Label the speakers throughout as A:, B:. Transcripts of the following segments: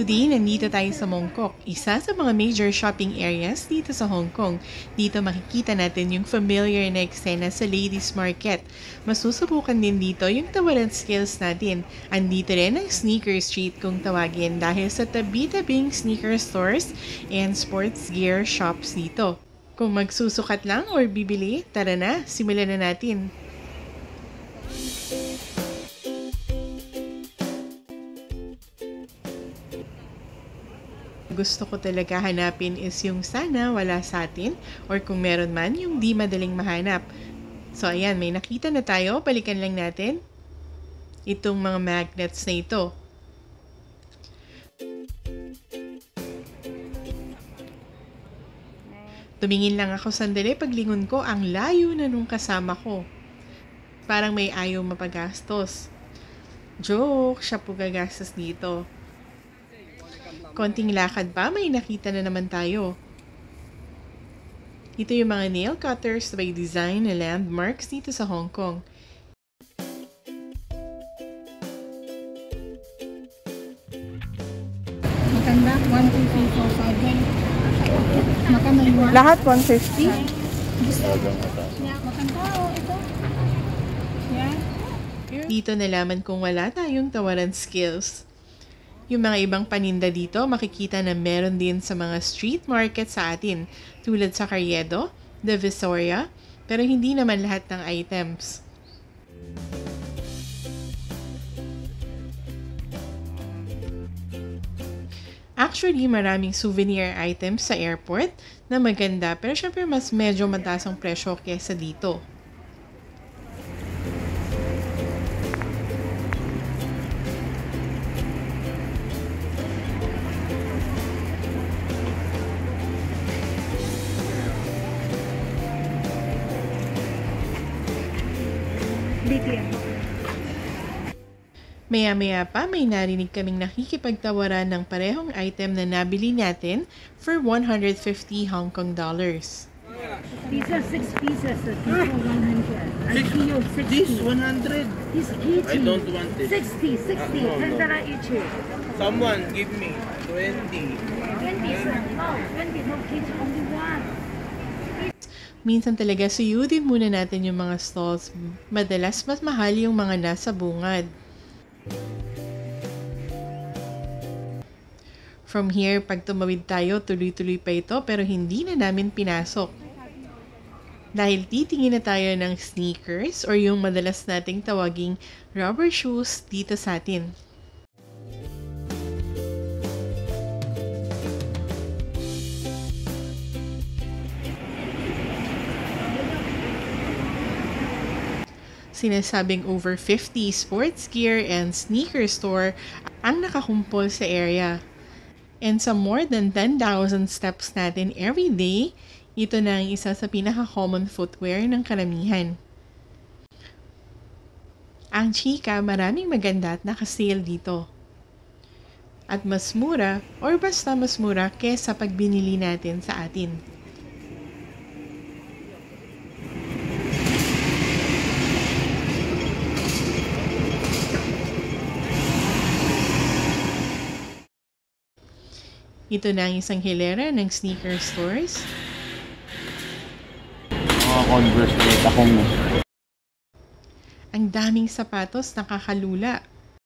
A: Today, nandito tayo sa Mong Kok, isa sa mga major shopping areas dito sa Hong Kong. Dito makikita natin yung familiar na eksena sa ladies market. Masusubukan din dito yung tawaran skills natin. Andito rin ang sneaker street kung tawagin dahil sa tabi-tabing sneaker stores and sports gear shops dito. Kung magsusukat lang or bibili, tara na, simulan na natin. Gusto ko talaga hanapin is yung sana wala sa atin or kung meron man yung di madaling mahanap. So ayan, may nakita na tayo. Balikan lang natin itong mga magnets na ito. Tumingin lang ako sandali, paglingon ko ang layo na nung kasama ko. Parang may ayaw mapagastos. Joke, siya po gagastos dito. Konting lakad pa, may nakita na naman tayo. Ito yung mga nail cutters by design na landmarks dito sa Hong Kong.
B: Maganda, 1, 2, 3, 4, 5. Maganda yung
A: Lahat 150?
B: maganda, ito. Yeah.
A: Dito nalaman kong wala tayong tawaran skills. Yung mga ibang paninda dito, makikita na meron din sa mga street market sa atin, tulad sa Carriedo, Divisoria, pero hindi naman lahat ng items. Actually, maraming souvenir items sa airport na maganda, pero syempre mas medyo mataas ang presyo kesa dito. Maya-maya pa, may narinig kaming nakikipagtawaran ng parehong item na nabili natin for 150 Hong Kong dollars.
B: These are 6 pieces, these are 100. I see you 60.
C: This 100.
B: This 80.
C: I don't want it.
B: 60, 60.
C: No, no.
B: 10 each.
C: Someone give me 20.
B: 20, sir. No, 20, no kids, only one.
A: Minsan talaga suyudin muna natin yung mga stalls. Madalas mas mahal yung mga nasa bungad. From here, pag tumawid tayo, tuloy-tuloy pa ito pero hindi na namin pinasok. Dahil titingin na tayo ng sneakers or yung madalas nating tawaging rubber shoes dito sa atin. Sinasabing over 50 sports gear and sneaker store ang nakakumpol sa area. And sa more than 10,000 steps natin every day, ito na ang isa sa pinaka-common footwear ng karamihan. Ang chika, maraming maganda at naka-sale dito. At mas mura or basta mas mura kesa pag binili natin sa atin. Ito na ang isang hilera ng sneaker stores.
C: Mga Converse ulit akong
A: Ang daming sapatos, nakakalula.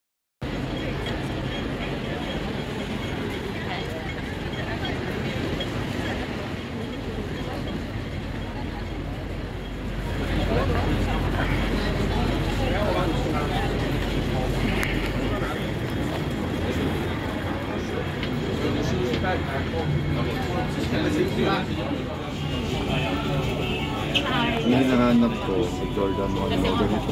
D: Yung hinahanap ko, si Jordan 1 na ganito.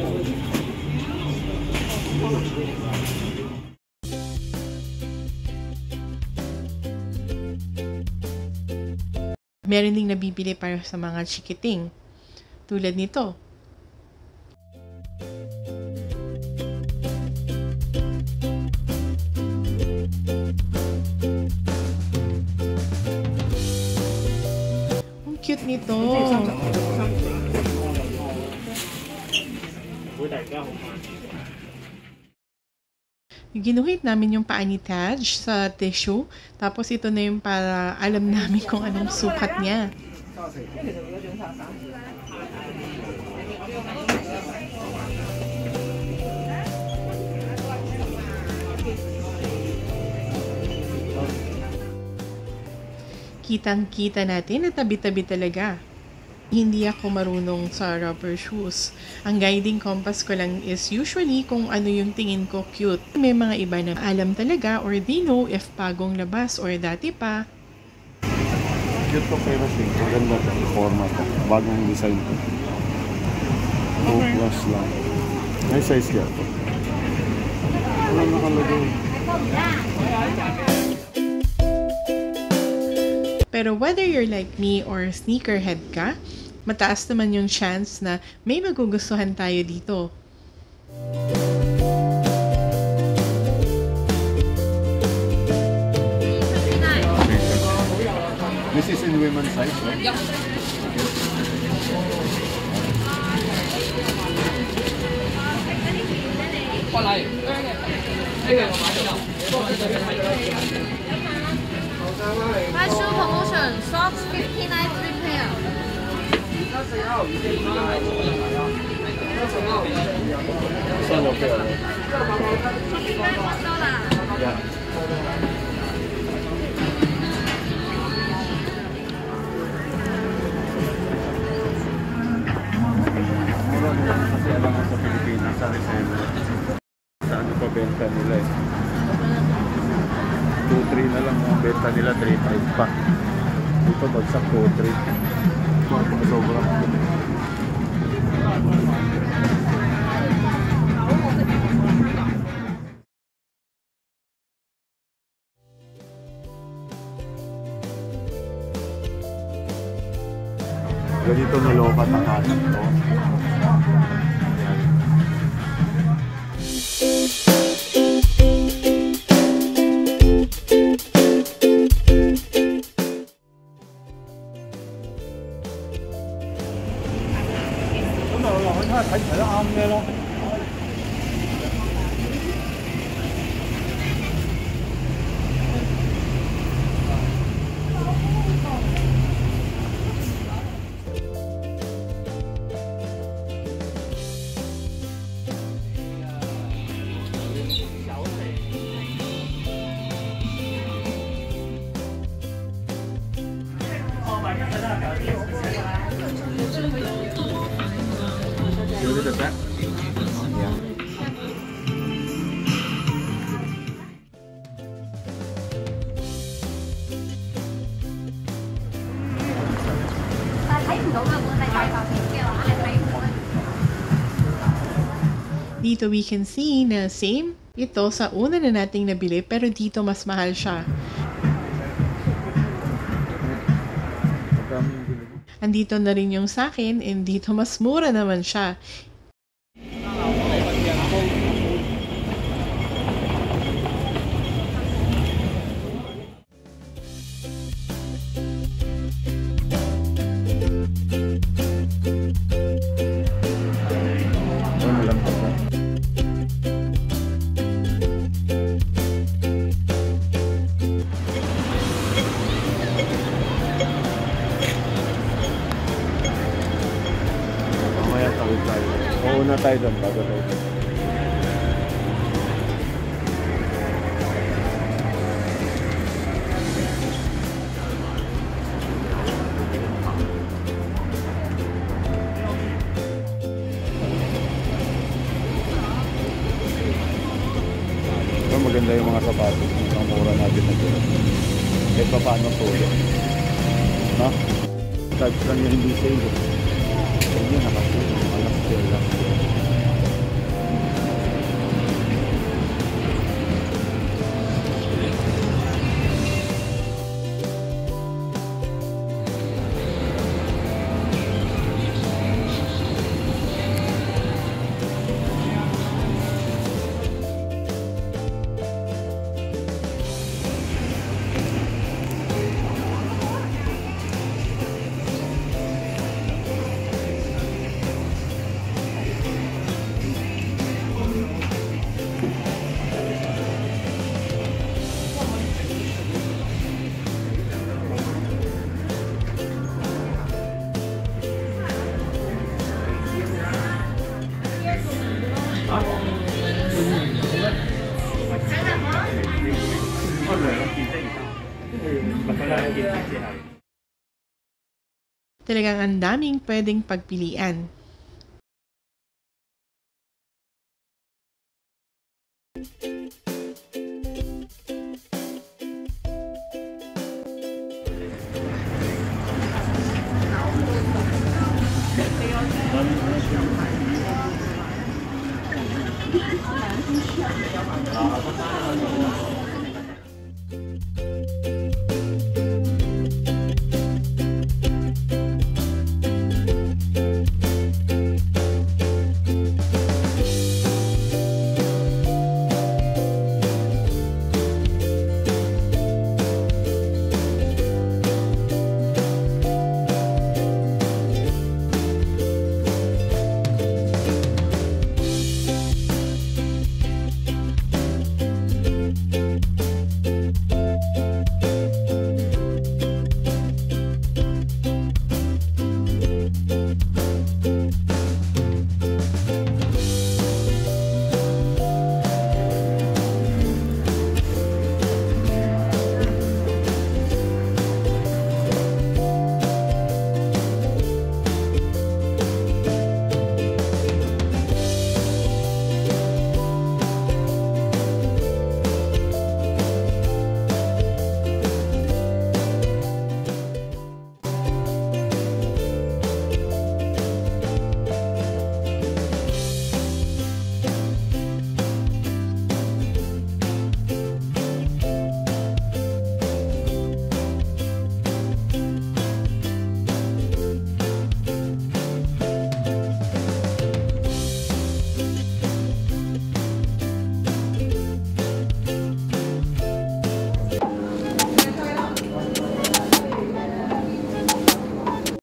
A: Meron ding nabibili para sa mga chikiting. Tulad nito. Ang cute nito. Ginuhit namin yung paa ni Taj sa tissue. Tapos ito na yung para alam namin kung anong sukat niya. Kitang-kita natin na tabi-tabi talaga. Hindi ako marunong sa rubber shoes. Ang guiding compass ko lang is usually kung ano yung tingin ko cute. May mga iba na alam talaga or they know if bagong labas or dati pa.
D: Cute to pero sing. Maganda to. Format to. Bagong design to. 2 plus lang. May size kaya to. Wala nakalagay.
A: Pero whether you're like me or sneakerhead ka, mataas naman yung chance na may magugustuhan tayo dito.
D: This is in women's size, right?
E: Yeah.
B: High shoe promotion, socks 59 repair.
D: Saan okay? Yeah. Mura mo kasi alam ko sa Pilipinas, sa Rizal. Sa ano pa benta nila eh. 2-3 na lang ang benta nila, 3-5 pa. Dito bagsak 2-3. Sobrang ganito niloka takalan to. Look at that. Yeah.
A: Dito we can see na same ito sa una na nating nabili pero dito mas mahal siya. Andito na rin yung sa akin and dito mas mura naman siya.
D: Una tayo doon, bago tayo doon. Maganda yung mga sapatos. Ang mura natin na doon. Kahit pa paano tulo. No? Tags lang yung hindi sale. Hindi nakasulo. Alas sale lang.
A: Talagang ang daming pwedeng pagpilian.